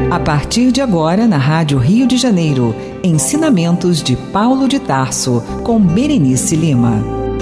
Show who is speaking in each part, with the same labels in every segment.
Speaker 1: A partir de agora, na Rádio Rio de Janeiro, Ensinamentos de Paulo de Tarso, com Berenice Lima.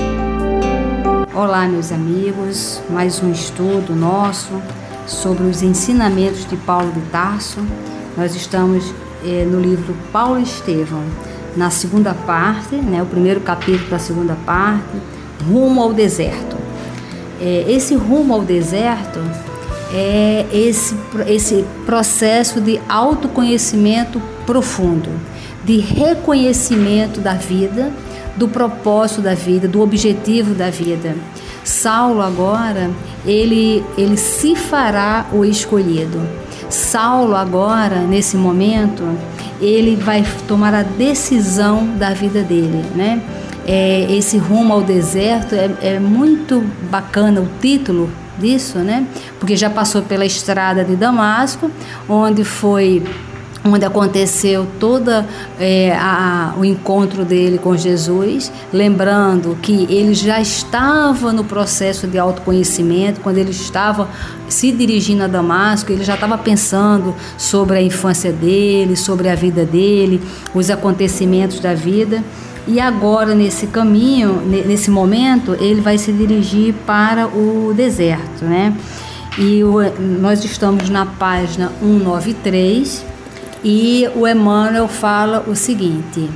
Speaker 2: Olá, meus amigos, mais um estudo nosso sobre os ensinamentos de Paulo de Tarso. Nós estamos no livro Paulo Estevão, na segunda parte, o primeiro capítulo da segunda parte, Rumo ao Deserto. Esse rumo ao deserto é esse processo de autoconhecimento profundo, de reconhecimento da vida, do propósito da vida, do objetivo da vida. Saulo agora, ele se fará o escolhido. Saulo agora, nesse momento, ele vai tomar a decisão da vida dele, esse rumo ao deserto é muito bacana o título disso, porque já passou pela estrada de Damasco, onde aconteceu todo o encontro dele com Jesus, lembrando que ele já estava no processo de autoconhecimento. Quando ele estava se dirigindo a Damasco, ele já estava pensando sobre a infância dele, sobre a vida dele, os acontecimentos da vida. E agora, nesse caminho, nesse momento, ele vai se dirigir para o deserto, E nós estamos na página 193 e o Emmanuel fala o seguinte: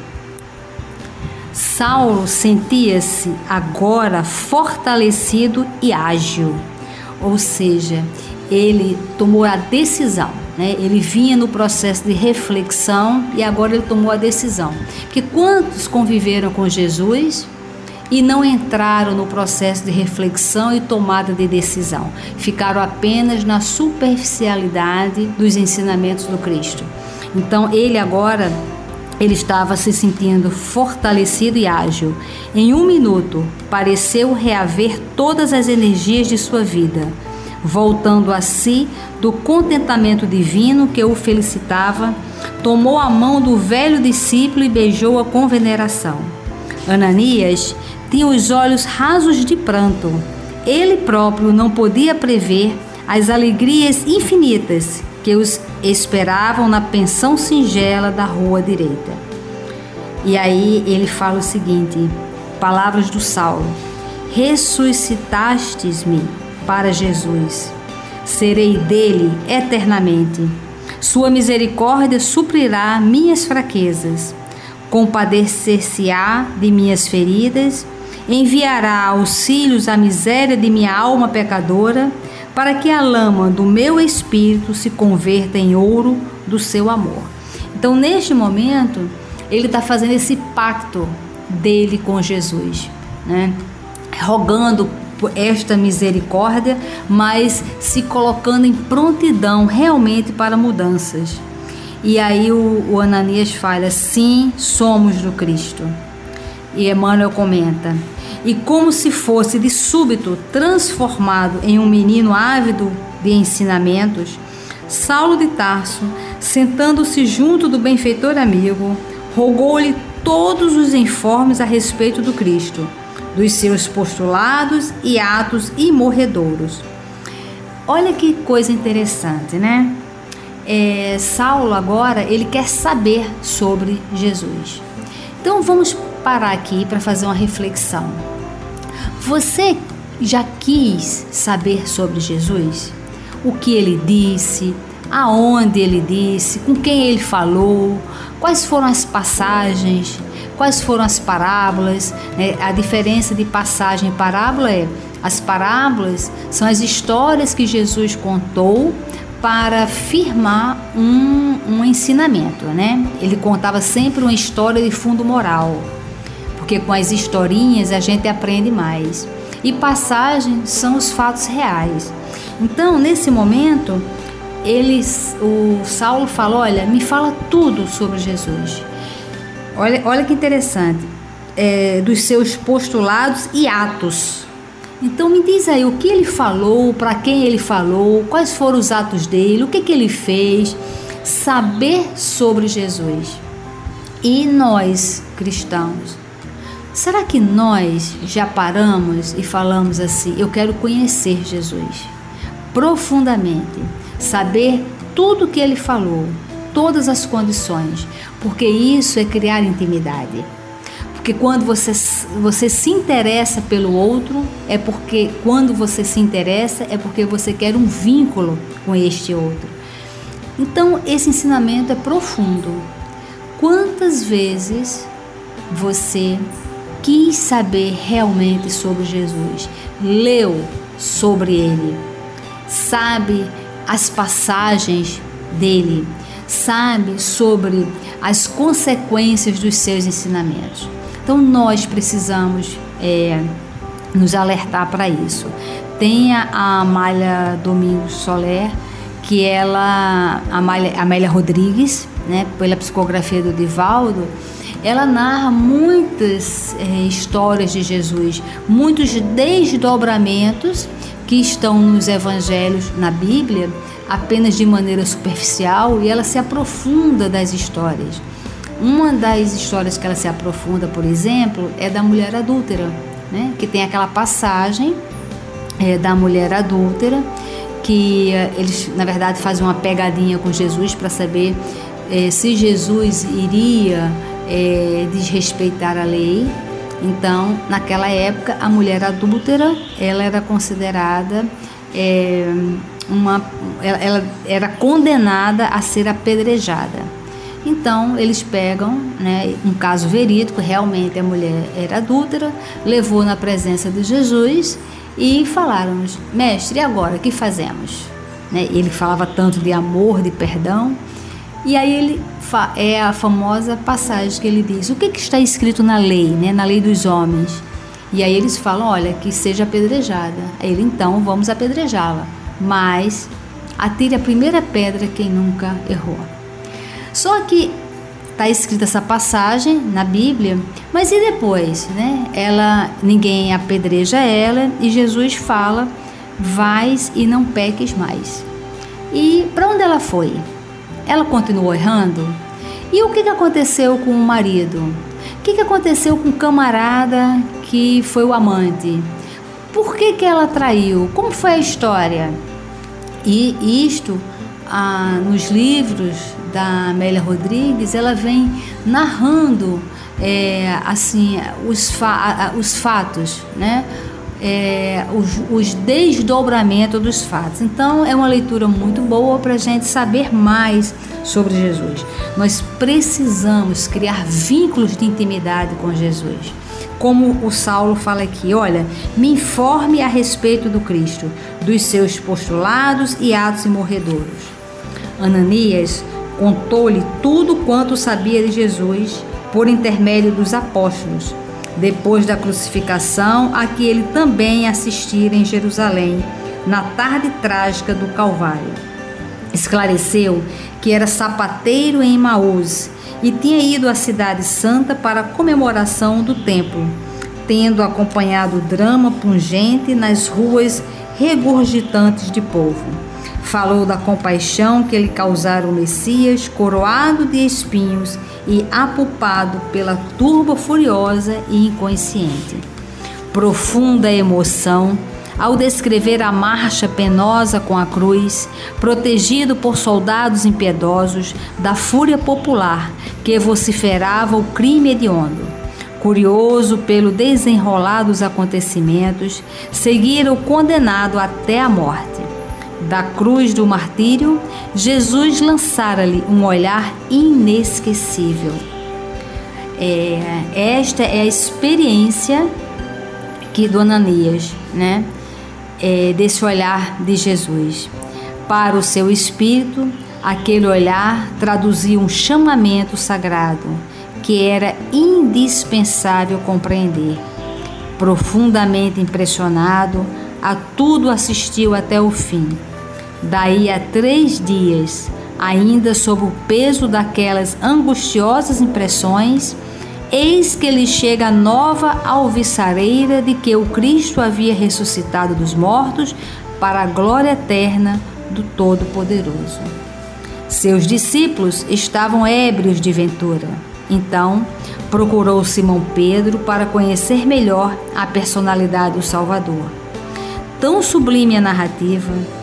Speaker 2: Saulo sentia-se agora fortalecido e ágil, ou seja, ele tomou a decisão. Ele vinha no processo de reflexão e agora ele tomou a decisão. Porque quantos conviveram com Jesus e não entraram no processo de reflexão e tomada de decisão? Ficaram apenas na superficialidade dos ensinamentos do Cristo. Então ele agora, ele estava se sentindo fortalecido e ágil. Em 1 minuto, pareceu reaver todas as energias de sua vida, voltando a si do contentamento divino que o felicitava, tomou a mão do velho discípulo e beijou-a com veneração. Ananias tinha os olhos rasos de pranto. Ele próprio não podia prever as alegrias infinitas que os esperavam na pensão singela da rua direita. E aí ele fala o seguinte, palavras do Saulo: ressuscitastes-me para Jesus, serei dele eternamente. Sua misericórdia suprirá minhas fraquezas, compadecer-se-á de minhas feridas, enviará auxílios à miséria de minha alma pecadora, para que a lama do meu espírito se converta em ouro do seu amor. Então, neste momento, ele está fazendo esse pacto dele com Jesus, rogando por esta misericórdia, mas se colocando em prontidão realmente para mudanças. E aí o Ananias fala: sim, somos do Cristo. E Emmanuel comenta: e como se fosse de súbito transformado em um menino ávido de ensinamentos, Saulo de Tarso, sentando-se junto do benfeitor amigo, rogou-lhe todos os informes a respeito do Cristo, dos seus postulados e atos imorredouros. Olha que coisa interessante, Saulo agora, ele quer saber sobre Jesus. Então vamos parar aqui para fazer uma reflexão. Você já quis saber sobre Jesus? O que ele disse, aonde ele disse, com quem ele falou, quais foram as passagens, quais foram as parábolas? A diferença de passagem e parábola as parábolas são as histórias que Jesus contou para firmar um ensinamento, Ele contava sempre uma história de fundo moral, porque com as historinhas a gente aprende mais. E passagens são os fatos reais. Então, nesse momento, o Saulo falou: olha, me fala tudo sobre Jesus. Olha que interessante, dos seus postulados e atos. Então me diz aí o que ele falou, para quem ele falou, quais foram os atos dele, o que ele fez. Saber sobre Jesus. E nós, cristãos, será que nós já paramos e falamos assim: eu quero conhecer Jesus profundamente, saber tudo que ele falou, todas as condições, porque isso é criar intimidade. Porque quando você se interessa pelo outro, quando você se interessa, é porque você quer um vínculo com este outro. Então, esse ensinamento é profundo. Quantas vezes você quis saber realmente sobre Jesus? Leu sobre ele? Sabe as passagens dele? Sabe sobre as consequências dos seus ensinamentos? Então nós precisamos nos alertar para isso. Tem a Amália Domingos Soler, que ela, Amélia Rodrigues, né, pela psicografia do Divaldo, ela narra muitas histórias de Jesus, muitos desdobramentos que estão nos evangelhos, na Bíblia, apenas de maneira superficial, e ela se aprofunda das histórias. Uma das histórias que ela se aprofunda, por exemplo, é da mulher adúltera, né? Que tem aquela passagem da mulher adúltera, que eles, na verdade, fazem uma pegadinha com Jesus para saber se Jesus iria desrespeitar a lei. Então, naquela época, a mulher adúltera, ela era considerada ela era condenada a ser apedrejada. Então eles pegam, né, um caso verídico, realmente a mulher era adúltera, levou na presença de Jesus e falaram: mestre, e agora, o que fazemos? Né? Ele falava tanto de amor, de perdão, e aí é a famosa passagem que ele diz: o que está escrito na lei, né, na lei dos homens? E aí eles falam: olha, que seja apedrejada. Aí ele: então vamos apedrejá-la, mas atire a primeira pedra quem nunca errou. Só que está escrita essa passagem na Bíblia, mas e depois, né? Ninguém apedreja ela e Jesus fala: vais e não peques mais. E para onde ela foi? Ela continuou errando? E o que aconteceu com o marido? O que aconteceu com o camarada que foi o amante? Por que ela traiu? Como foi a história? E isto, nos livros da Amélia Rodrigues, ela vem narrando os fatos, né? Os desdobramentos dos fatos. Então é uma leitura muito boa para a gente saber mais sobre Jesus. Nós precisamos criar vínculos de intimidade com Jesus. Como o Saulo fala aqui: olha, me informe a respeito do Cristo, dos seus postulados e atos imorredouros. Ananias contou-lhe tudo quanto sabia de Jesus por intermédio dos apóstolos, depois da crucificação, a que ele também assistira em Jerusalém, na tarde trágica do Calvário. Esclareceu que era sapateiro em Emaús e tinha ido à cidade santa para a comemoração do templo, tendo acompanhado o drama pungente nas ruas regurgitantes de povo. Falou da compaixão que lhe causara o Messias, coroado de espinhos e apupado pela turba furiosa e inconsciente. Profunda emoção ao descrever a marcha penosa com a cruz, protegido por soldados impiedosos da fúria popular que vociferava o crime hediondo. Curioso pelo desenrolar dos acontecimentos, seguira o condenado até a morte. Da cruz do martírio, Jesus lançara-lhe um olhar inesquecível. Esta é a experiência que do Ananias, né? Desse olhar de Jesus. Para o seu espírito, aquele olhar traduzia um chamamento sagrado que era indispensável compreender. Profundamente impressionado, a tudo assistiu até o fim. Daí a 3 dias, ainda sob o peso daquelas angustiosas impressões, eis que lhe chega a nova alviçareira de que o Cristo havia ressuscitado dos mortos para a glória eterna do Todo-Poderoso. Seus discípulos estavam ébrios de ventura. Então, procurou Simão Pedro para conhecer melhor a personalidade do Salvador. Tão sublime a narrativa,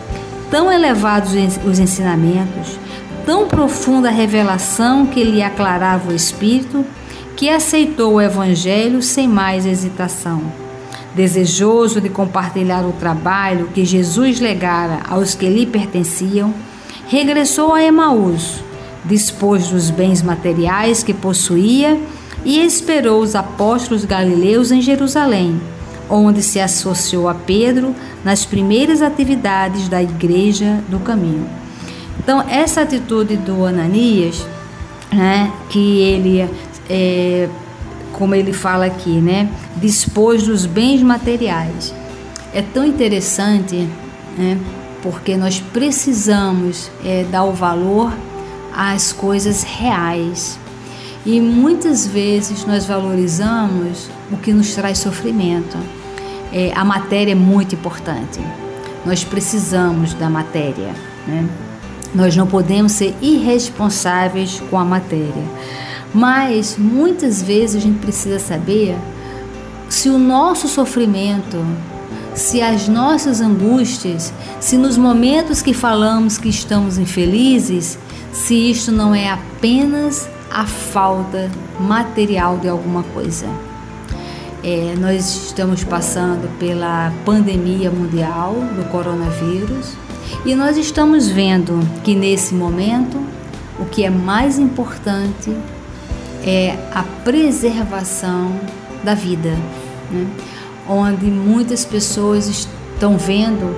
Speaker 2: tão elevados os ensinamentos, tão profunda a revelação que lhe aclarava o espírito, que aceitou o Evangelho sem mais hesitação. Desejoso de compartilhar o trabalho que Jesus legara aos que lhe pertenciam, regressou a Emaús, dispôs dos bens materiais que possuía e esperou os apóstolos galileus em Jerusalém, onde se associou a Pedro nas primeiras atividades da Igreja do Caminho. Então, essa atitude do Ananias, né, que ele, como ele fala aqui, né, dispôs dos bens materiais, é tão interessante, né, porque nós precisamos dar o valor às coisas reais. E muitas vezes nós valorizamos o que nos traz sofrimento. A matéria é muito importante. Nós precisamos da matéria, né? Nós não podemos ser irresponsáveis com a matéria. Mas muitas vezes a gente precisa saber se o nosso sofrimento, se as nossas angústias, se nos momentos que falamos que estamos infelizes, se isto não é apenas a falta material de alguma coisa. Nós estamos passando pela pandemia mundial do coronavírus e nós estamos vendo que nesse momento o que é mais importante é a preservação da vida, né? Onde muitas pessoas estão vendo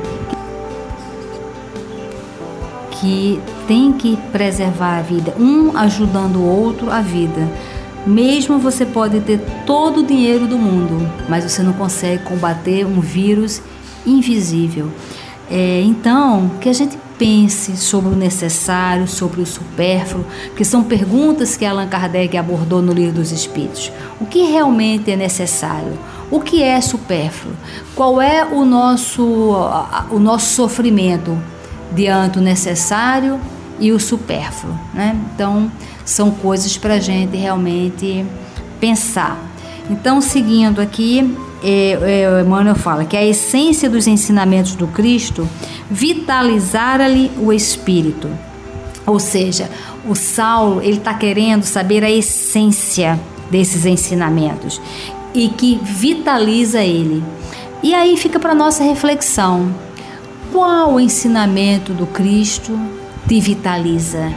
Speaker 2: que tem que preservar a vida, um ajudando o outro a vida. Mesmo você pode ter todo o dinheiro do mundo, mas você não consegue combater um vírus invisível. Então, que a gente pense sobre o necessário, sobre o supérfluo, que são perguntas que Allan Kardec abordou no Livro dos Espíritos. O que realmente é necessário? O que é supérfluo? Qual é o nosso sofrimento diante do necessário e o supérfluo, né? Então, são coisas para a gente realmente pensar. Então, seguindo aqui, Emmanuel fala que a essência dos ensinamentos do Cristo vitalizara-lhe o espírito. Ou seja, o Saulo, ele está querendo saber a essência desses ensinamentos e que vitaliza ele. E aí fica para nossa reflexão: qual o ensinamento do Cristo te vitaliza?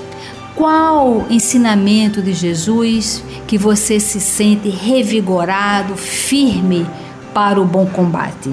Speaker 2: Qual ensinamento de Jesus que você se sente revigorado, firme para o bom combate?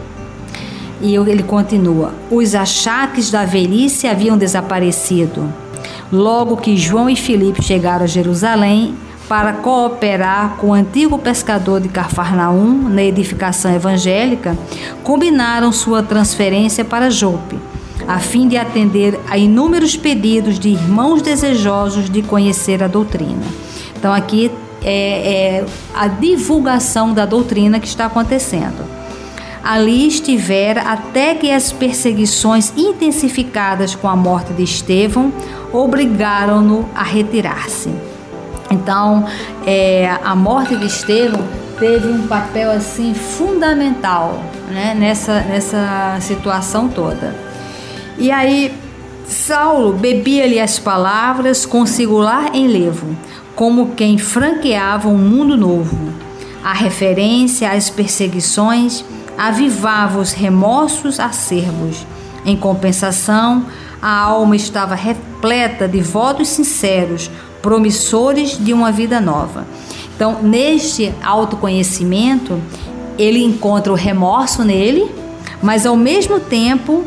Speaker 2: E ele continua: os achaques da velhice haviam desaparecido. Logo que João e Filipe chegaram a Jerusalém para cooperar com o antigo pescador de Cafarnaum na edificação evangélica, combinaram sua transferência para Jope, a fim de atender a inúmeros pedidos de irmãos desejosos de conhecer a doutrina. Então aqui é a divulgação da doutrina que está acontecendo. Ali estivera até que as perseguições intensificadas com a morte de Estevão obrigaram-no a retirar-se. Então, a morte de Estevão teve um papel assim fundamental, né, nessa situação toda. E aí, Saulo bebia-lhe as palavras com singular enlevo, como quem franqueava um mundo novo. A referência às perseguições avivava os remorsos acerbos. Em compensação, a alma estava repleta de votos sinceros, promissores de uma vida nova. Então, neste autoconhecimento, ele encontra o remorso nele, mas ao mesmo tempo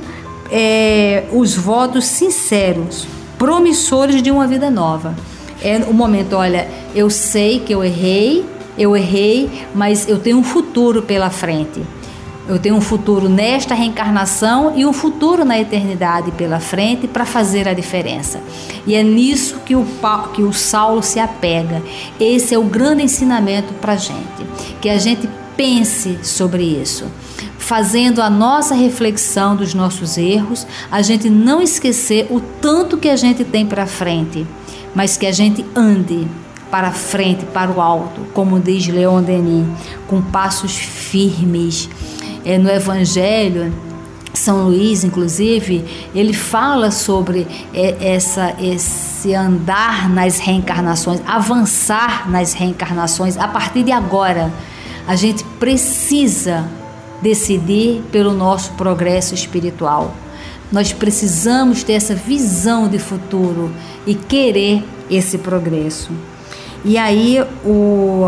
Speaker 2: os votos sinceros, promissores de uma vida nova. É o momento, olha, eu sei que eu errei, mas eu tenho um futuro pela frente. Eu tenho um futuro nesta reencarnação e um futuro na eternidade pela frente para fazer a diferença. E é nisso que o Saulo se apega. Esse é o grande ensinamento para a gente. Que a gente pense sobre isso. Fazendo a nossa reflexão dos nossos erros, a gente não esquecer o tanto que a gente tem para frente, mas que a gente ande para frente, para o alto, como diz Leon Denis, com passos firmes. No Evangelho, São Luís, inclusive, ele fala sobre esse andar nas reencarnações, avançar nas reencarnações. A partir de agora, a gente precisa decidir pelo nosso progresso espiritual. Nós precisamos ter essa visão de futuro e querer esse progresso. E aí o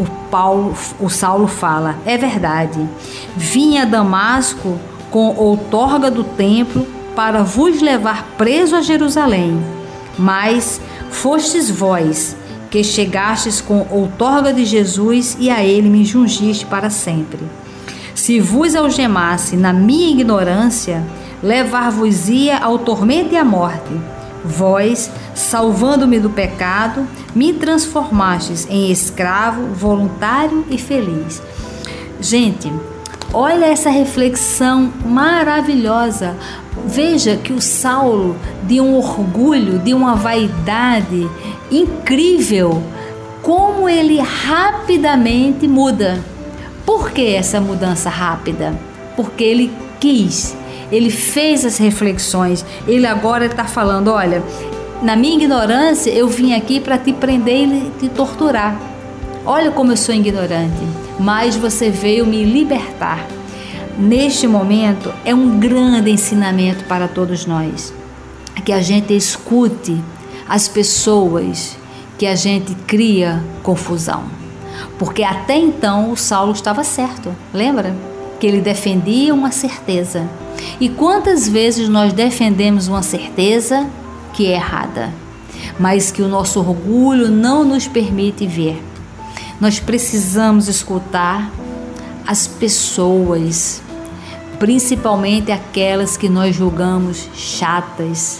Speaker 2: Saulo fala: é verdade, vim a Damasco com outorga do templo para vos levar preso a Jerusalém, mas fostes vós que chegastes com outorga de Jesus e a ele me jungiste para sempre. Se vos algemasse na minha ignorância, levar-vos-ia ao tormento e à morte. Vós, salvando-me do pecado, me transformastes em escravo, voluntário e feliz. Gente, olha essa reflexão maravilhosa. Veja que o Saulo, de um orgulho, de uma vaidade incrível, como ele rapidamente muda. Por que essa mudança rápida? Porque ele quis. Ele fez as reflexões. Ele agora está falando: olha, na minha ignorância eu vim aqui para te prender e te torturar. Olha como eu sou ignorante, mas você veio me libertar. Neste momento é um grande ensinamento para todos nós, que a gente escute as pessoas que a gente cria confusão. Porque até então o Saulo estava certo, lembra? Que ele defendia uma certeza. E quantas vezes nós defendemos uma certeza que é errada, mas que o nosso orgulho não nos permite ver? Nós precisamos escutar as pessoas, principalmente aquelas que nós julgamos chatas,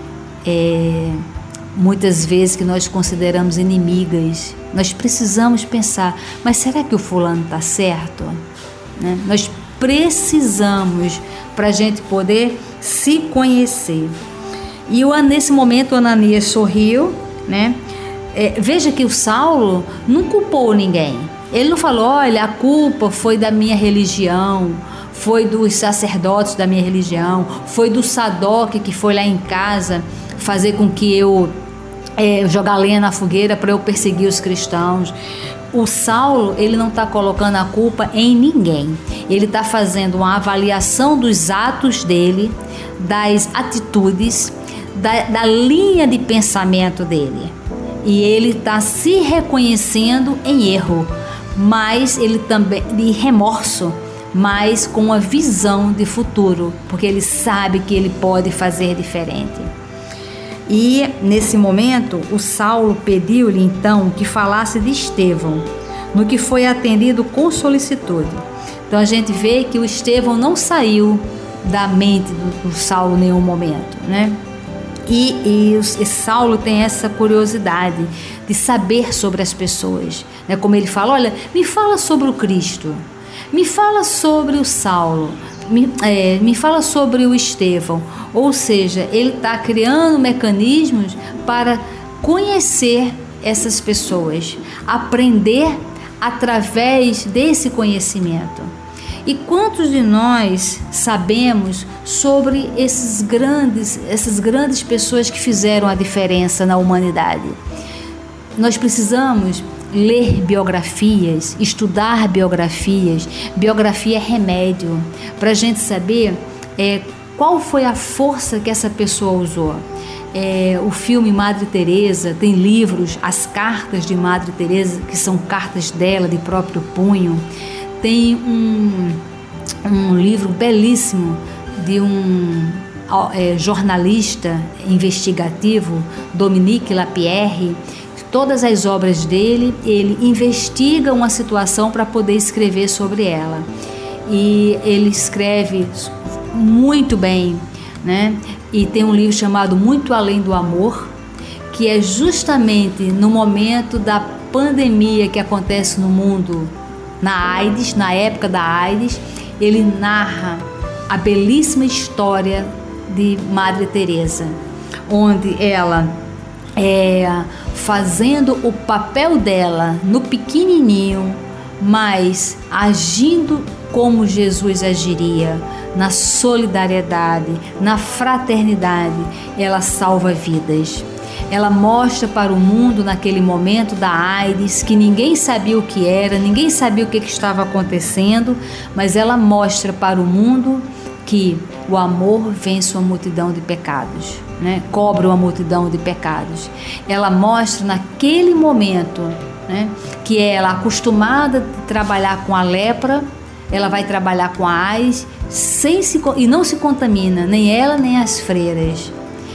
Speaker 2: muitas vezes que nós consideramos inimigas. Nós precisamos pensar: mas será que o fulano está certo? Né? Nós precisamos, para a gente poder se conhecer. E nesse momento o Ananias sorriu, né? Veja que o Saulo não culpou ninguém. Ele não falou: olha, a culpa foi da minha religião, foi dos sacerdotes da minha religião, foi do Sadoc que foi lá em casa fazer com que eu jogar lenha na fogueira para eu perseguir os cristãos. O Saulo, ele não está colocando a culpa em ninguém. Ele está fazendo uma avaliação dos atos dele, das atitudes, da linha de pensamento dele. E ele está se reconhecendo em erro, mas ele também de remorso, mas com uma visão de futuro, porque ele sabe que ele pode fazer diferente. E nesse momento o Saulo pediu-lhe então que falasse de Estevão, no que foi atendido com solicitude. Então a gente vê que o Estevão não saiu da mente do Saulo em nenhum momento, né? E Saulo tem essa curiosidade de saber sobre as pessoas, né? Como ele fala: olha, me fala sobre o Cristo, me fala sobre o Saulo, me fala sobre o Estevão. Ou seja, ele está criando mecanismos para conhecer essas pessoas, aprender através desse conhecimento. E quantos de nós sabemos sobre essas grandes pessoas que fizeram a diferença na humanidade? Nós precisamos ler biografias, estudar biografias. Biografia é remédio para a gente saber qual foi a força que essa pessoa usou. O filme Madre Teresa tem livros, as cartas de Madre Teresa, que são cartas dela de próprio punho. Tem um livro belíssimo de um jornalista investigativo, Dominique Lapierre. Todas as obras dele, ele investiga uma situação para poder escrever sobre ela. E ele escreve muito bem, né? E tem um livro chamado Muito Além do Amor, que é justamente no momento da pandemia que acontece no mundo, na AIDS, na época da AIDS. Ele narra a belíssima história de Madre Teresa, onde ela fazendo o papel dela no pequenininho, mas agindo como Jesus agiria, na solidariedade, na fraternidade, ela salva vidas. Ela mostra para o mundo, naquele momento da AIDS, que ninguém sabia o que era, ninguém sabia o que estava acontecendo, mas ela mostra para o mundo que o amor vence uma multidão de pecados, né? Cobre uma multidão de pecados. Ela mostra naquele momento, né, que ela, acostumada a trabalhar com a lepra, ela vai trabalhar com a AIDS e não se contamina, nem ela nem as freiras.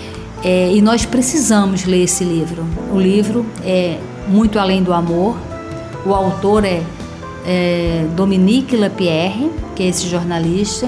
Speaker 2: E nós precisamos ler esse livro. O livro é Muito Além do Amor. O autor é Dominique Lapierre, que é esse jornalista.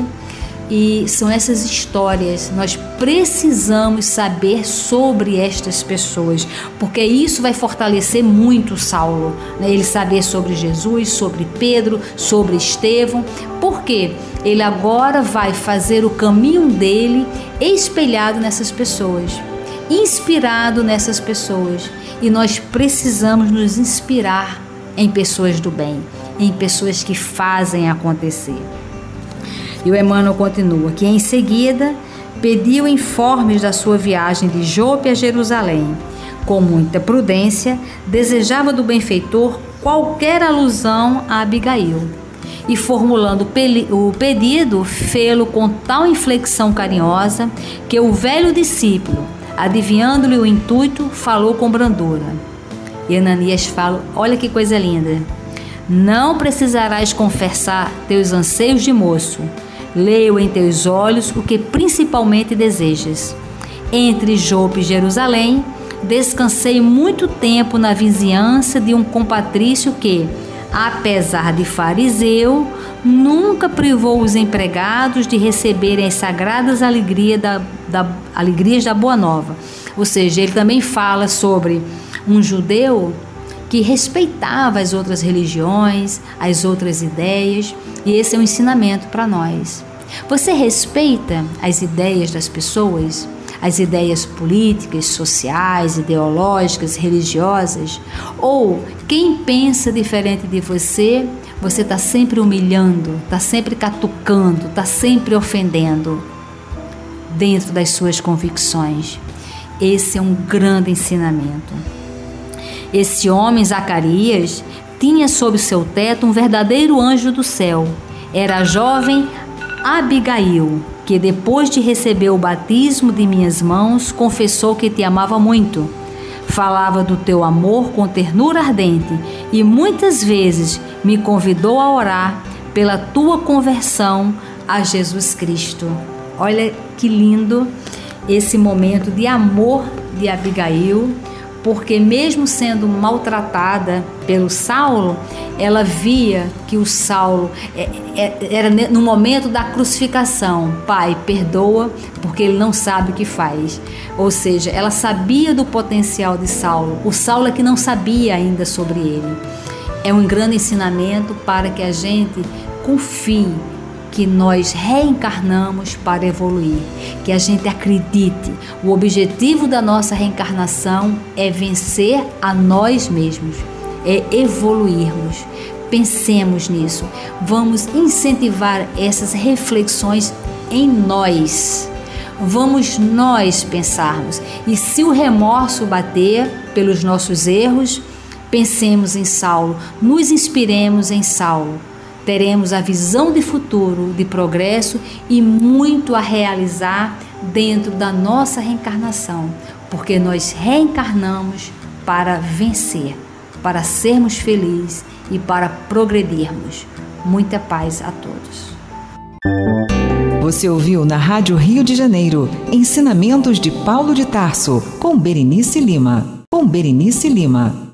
Speaker 2: E são essas histórias. Nós precisamos saber sobre estas pessoas, porque isso vai fortalecer muito Saulo, né? Ele saber sobre Jesus, sobre Pedro, sobre Estevão, porque ele agora vai fazer o caminho dele espelhado nessas pessoas, inspirado nessas pessoas. E nós precisamos nos inspirar em pessoas do bem, em pessoas que fazem acontecer. E o Emmanuel continua, que em seguida pediu informes da sua viagem de Jope a Jerusalém. Com muita prudência, desejava do benfeitor qualquer alusão a Abigail. E formulando o pedido, fê-lo com tal inflexão carinhosa que o velho discípulo, adivinhando-lhe o intuito, falou com brandura. E Ananias fala, olha que coisa linda: não precisarás confessar teus anseios de moço. Leio em teus olhos o que principalmente desejas. Entre Jope e Jerusalém, descansei muito tempo na vizinhança de um compatrício que, apesar de fariseu, nunca privou os empregados de receberem as sagradas alegrias da Boa Nova. Ou seja, ele também fala sobre um judeu que respeitava as outras religiões, as outras ideias, e esse é um ensinamento para nós. Você respeita as ideias das pessoas, as ideias políticas, sociais, ideológicas, religiosas? Ou quem pensa diferente de você, você está sempre humilhando, está sempre catucando, está sempre ofendendo dentro das suas convicções? Esse é um grande ensinamento. Esse homem, Zacarias, tinha sob seu teto um verdadeiro anjo do céu. Era a jovem Abigail, que depois de receber o batismo de minhas mãos, confessou que te amava muito. Falava do teu amor com ternura ardente e muitas vezes me convidou a orar pela tua conversão a Jesus Cristo. Olha que lindo esse momento de amor de Abigail, porque mesmo sendo maltratada pelo Saulo, ela via que o Saulo era no momento da crucificação. Pai, perdoa, porque ele não sabe o que faz. Ou seja, ela sabia do potencial de Saulo. O Saulo é que não sabia ainda sobre ele. É um grande ensinamento para que a gente confie que nós reencarnamos para evoluir, que a gente acredite. O objetivo da nossa reencarnação é vencer a nós mesmos, é evoluirmos. Pensemos nisso. Vamos incentivar essas reflexões em nós. Vamos nós pensarmos. E se o remorso bater pelos nossos erros, pensemos em Saulo, nos inspiremos em Saulo. Teremos a visão de futuro, de progresso e muito a realizar dentro da nossa reencarnação, porque nós reencarnamos para vencer, para sermos felizes e para progredirmos. Muita paz a todos.
Speaker 1: Você ouviu na Rádio Rio de Janeiro Ensinamentos de Paulo de Tarso, com Berenice Lima.